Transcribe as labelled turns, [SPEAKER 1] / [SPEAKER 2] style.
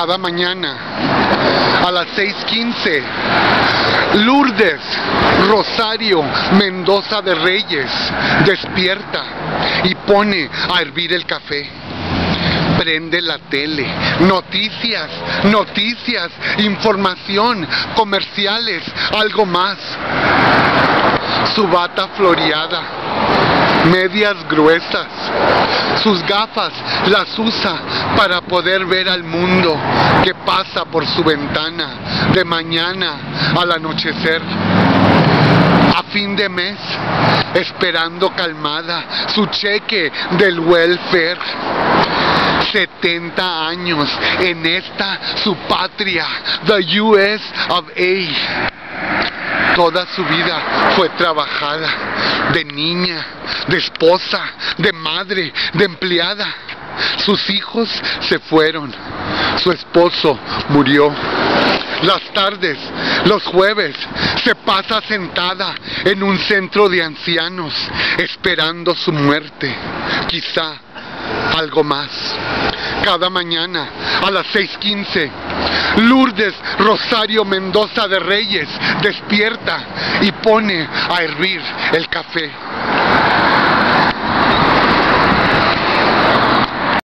[SPEAKER 1] cada mañana a las 6:15. Lourdes Rosario Mendoza de Reyes despierta y pone a hervir el café. Prende la tele, noticias, información, comerciales, algo más. Su bata floreada, medias gruesas, sus gafas las usa para poder ver al mundo que pasa por su ventana de mañana al anochecer. A fin de mes, esperando calmada su cheque del welfare. 70 años en esta su patria, the US of A. Toda su vida fue trabajada, de niña, de esposa, de madre, de empleada. Sus hijos se fueron, su esposo murió. Las tardes, los jueves, se pasa sentada en un centro de ancianos, esperando su muerte, quizá algo más. Cada mañana a las 6:15, Lourdes Rosario Mendoza de Reyes despierta y pone a hervir el café.